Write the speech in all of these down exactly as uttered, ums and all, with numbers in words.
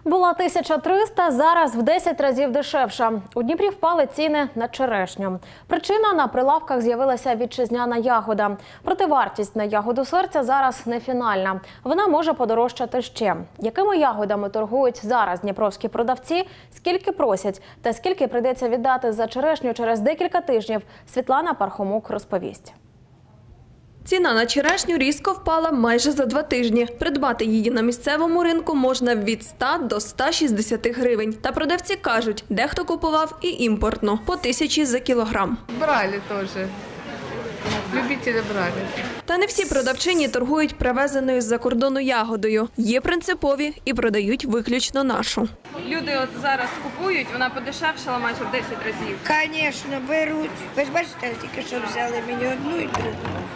Була тисяча триста, зараз в десять разів дешевша. У Дніпрі впали ціни на черешню. Причина – на прилавках з'явилася вітчизняна ягода. Проте вартість на ягоду серця зараз не фінальна. Вона може подорожчати ще. Якими ягодами торгують зараз дніпровські продавці, скільки просять та скільки прийдеться віддати за черешню через декілька тижнів, Світлана Пархомук розповість. Ціна на черешню різко впала майже за два тижні. Придбати її на місцевому ринку можна від ста до ста шістдесяти гривень. Та продавці кажуть, дехто купував і імпортну – по тисячі за кілограм. Брали теж. Любителі брали. Та не всі продавчині торгують привезеною з-за кордону ягодою. Є принципові і продають виключно нашу. Люди от зараз купують, вона подешевшала майже в десять разів. Звісно, беруть. Ви ж бачите, тільки що взяли мені одну і другу.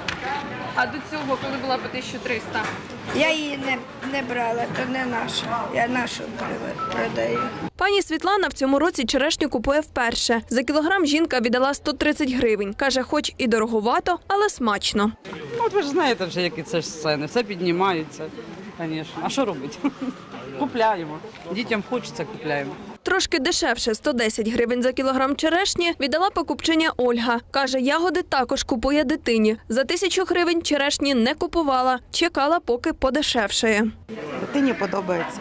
А до цього, коли була по тисячі триста? Я її не, не брала, то не наша. Я нашу продаю. Пані Світлана в цьому році черешню купує вперше. За кілограм жінка віддала сто тридцять гривень. Каже, хоч і дороговато, але смачно. Ну, от ви ж знаєте вже, які це ж ціни. Все піднімаються, звісно. А що робити? Купляємо. Дітям хочеться, купляємо. Трошки дешевше – сто десять гривень за кілограм черешні віддала покупчиня Ольга. Каже, ягоди також купує дитині. За тисячу гривень черешні не купувала, чекала, поки подешевшає. Дитині подобається.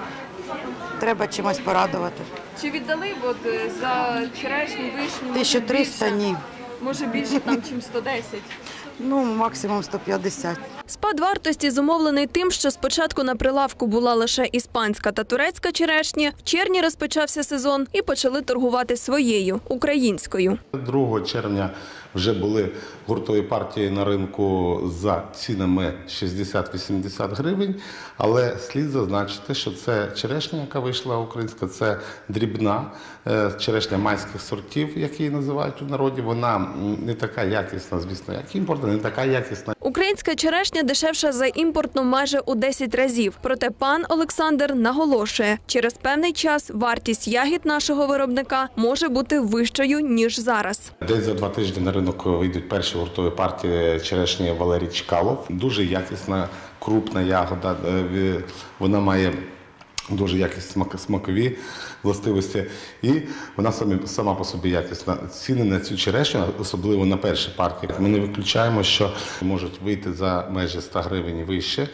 Треба чимось порадувати. Чи віддали от, за черешню, вишню? тисяча триста – ні. Може більше, там, чим сто десять? Ну, максимум сто п'ятдесят. Спад вартості зумовлений тим, що спочатку на прилавку була лише іспанська та турецька черешня, в червні розпочався сезон і почали торгувати своєю, українською. другого червня вже були гуртові партії на ринку за цінами шістдесят-вісімдесят гривень, але слід зазначити, що це черешня, яка вийшла українська, це дрібна черешня майських сортів, як її називають у народі. Вона не така якісна, звісно, як імпортна, не така якісна. Українська черешня дешевша за імпортну майже у десять разів. Проте пан Олександр наголошує, через певний час вартість ягід нашого виробника може бути вищою, ніж зараз. Десь за два тижні на ринок вийдуть перші гуртові партії черешні Валерій Чкалов. Дуже якісна, крупна ягода. Вона має дуже якісні смакові властивості і вона сама по собі якісна. Ціни на цю черешню, особливо на перші партії, ми не виключаємо, що можуть вийти за межі ста гривень і вище.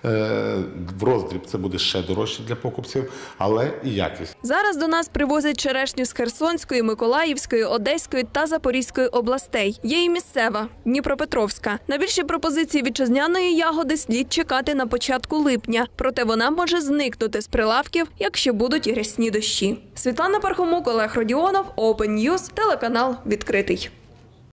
В роздріб це буде ще дорожче для покупців, але і якість. Зараз до нас привозять черешню з Херсонської, Миколаївської, Одеської та Запорізької областей. Є і місцева – Дніпропетровська. На більші пропозиції вітчизняної ягоди слід чекати на початку липня. Проте вона може зникнути з прилавків, якщо будуть рясні дощі. Світлана Пархомук, Олег Родіонов, Open News, телеканал «Відкритий».